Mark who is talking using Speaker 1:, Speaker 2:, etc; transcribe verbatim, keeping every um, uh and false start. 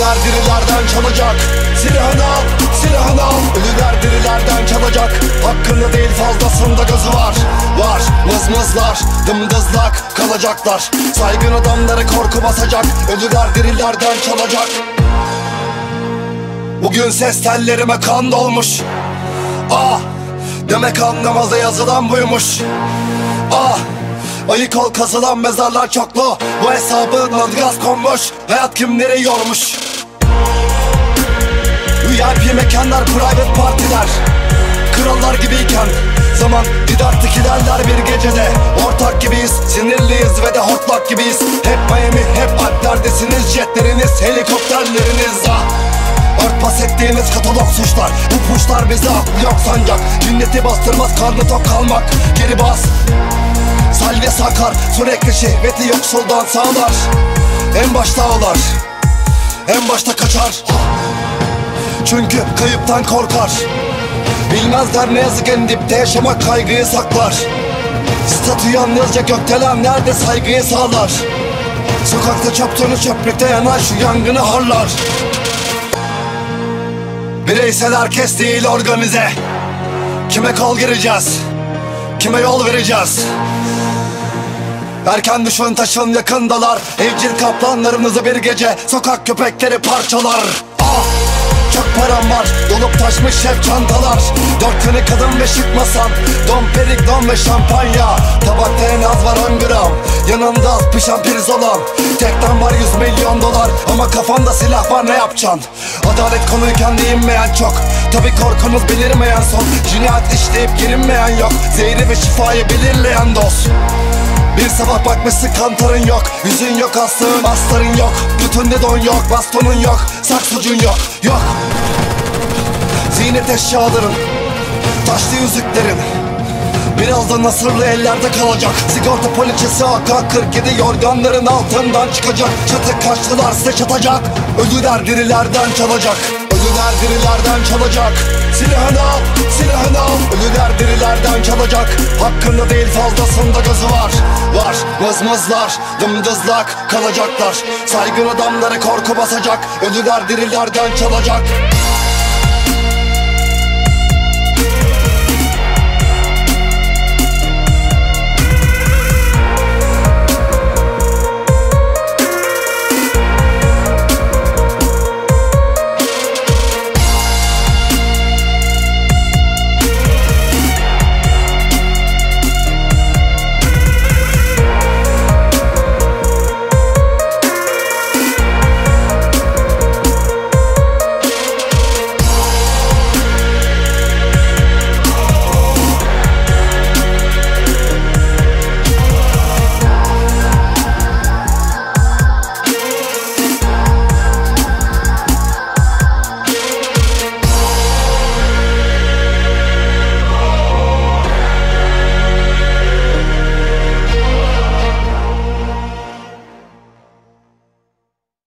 Speaker 1: Ölüler dirilerden çalacak. Silahını al, silahını al. Ölüler dirilerden çalacak. Hakkında değil fazlasında gözü var. Var mızmızlar, dımdızlak kalacaklar. Saygın adamları korku basacak. Ölüler dirilerden çalacak. Bugün ses tellerime kan dolmuş. Ah, demek anlamazda yazılan buymuş. Ah, ayık ol kazılan mezarlar çoklu. Bu hesabın adı gaz konmuş. Hayat kimleri yormuş. V I P mekanlar, private partiler. Krallar gibiyken zaman didaktik ilerler bir gecede. Ortak gibiyiz, sinirliyiz ve de hortlak gibiyiz. Hep Miami, hep Alplerdesiniz. Jetleriniz, helikopterleriniz. Ah, örtbas ettiğiniz katalog suçlar. Bu puşlar bizi aklı yok sancak. Cinneti bastırmaz karnı tok kalmak. Geri bas, salve sakar. Sürekli şehveti yoksuldan sağlar. En başta ağlar, en başta kaçar. Çünkü kayıptan korkar. Bilmezler ne yazık en dipte yaşamak kaygıyı saklar. Statü yalnızca gökdelen nerede saygıyı sağlar. Sokakta çöptüğünü çöplükte yanar şu yangını harlar. Bireysel herkes değil organize. Kime kol gireceğiz, kime yol vereceğiz? Erken düşün taşın yakındalar. Evcil kaplanlarınızı bir gece sokak köpekleri parçalar. Ah, çok param var, dolup taşmış hep çantalar. Dört tane kadın ve şık masam. Don Perignon ve şampanya. Tabakta en az var on gram. Yanımda az pişen pirzolam. Tekten var yüz milyon dolar. Ama kafanda silah var ne yapacaksın? Adalet konuyken değinmeyen çok. Tabi korkunuz belirmeyen son. Cinayet işleyip girinmeyen yok. Zehri ve şifayı belirleyen dost. Bir sabah bakmışsın kantarın yok. Yüzün yok aslığın, astarın yok. Götünde don yok, bastonun yok. Saksucun yok, yok. Ziynet eşyaların, taşlı yüzüklerin birazdan nasırlı ellerde kalacak. Sigorta poliçesi A K kırk yedi yorganların altından çıkacak. Çatı kaçtılar size çatacak. Ölüler dirilerden çalacak. Ölüler dirilerden çalacak. Silahını al, silahını al. Ölüler dirilerden çalacak. Hakkında değil fazlasında gözü var. Var mızmızlar, dımdızlak kalacaklar. Saygın adamları korku basacak. Ölüler dirilerden çalacak.